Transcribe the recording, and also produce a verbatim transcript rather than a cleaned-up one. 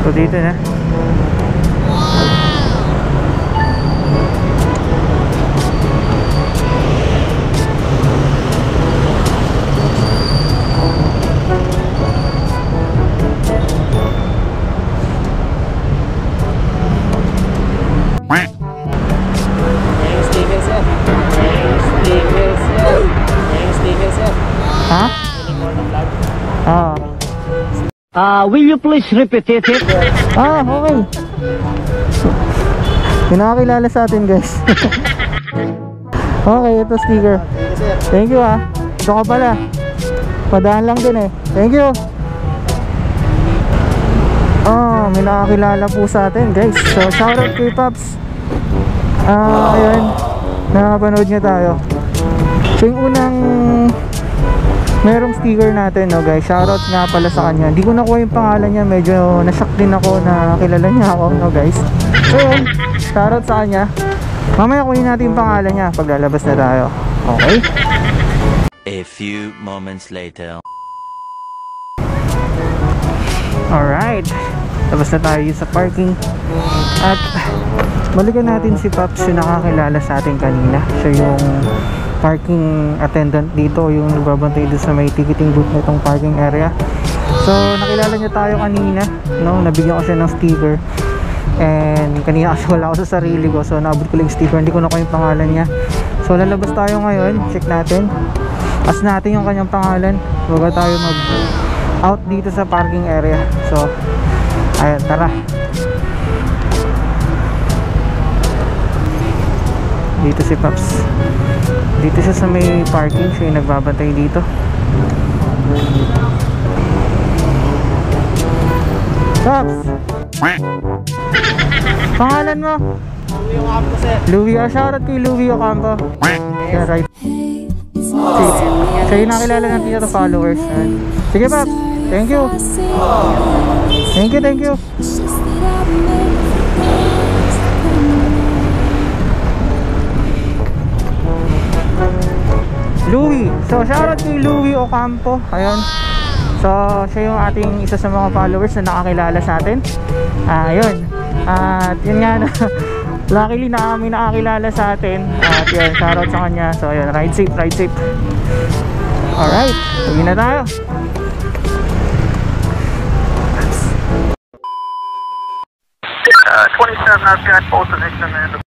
So dito na. Ha? Ah. Uh, will you please repeat it? Ah, okay. Pinakakilala sa atin, guys. Okay, ito sticker. Thank you ah. Ito ka pala. Padaan lang din eh. Thank you. Oh, may nakakilala po sa atin, guys. So, shoutout kay Pops. Ah, ayun. Nakapanood niya tayo. So, yung unang merong sticker natin, no guys. Shoutout nga pala sa kanya. Hindi ko nakuha yung pangalan niya. Medyo nashock din ako na kilala niya ako, no guys. So yun, shoutout sa kanya. Mamaya kunin natin yung pangalan niya pag lalabas na tayo. Okay? A few moments later. Alright, labas na tayo sa parking. At balikan natin si Pops, yung nakakilala sa atin kanina. Siya yung parking attendant dito, yung nagbabantay doon sa may ticketing booth na itong parking area. So nakilala niya tayo kanina, no? Nabigyan ko siya ng sticker. And kanina kasi wala ako sa sarili ko, so naabot ko lang yung sticker. Hindi ko nakuha yung pangalan niya. So lalabas tayo ngayon, check natin. Ask natin yung kanyang pangalan bago tayo mag out dito sa parking area. So ayun, tara. Dito si Pops. Dito siya sa may parking. Siya yung nagbabantay dito. Pops! Pangalan mo? Louie Ocampo, sir. Louie. Ah, shoutout kay Louie Ocampo. Yeah, right. Siya yung nakilala natin dito followers. Sige Pops. Thank you. Thank you, thank you. Louie. So shoutout kay Louie Ocampo. Ayun. So siya yung ating isa sa mga followers na nakakilala sa atin. Ah, ayun. At yun nga na luckily na kami nakakilala sa atin. At yun, shoutout sa kanya. So ayun, ride safe, ride safe. Alright, uwi na tayo. Uh, twenty-seven, I've got both position in the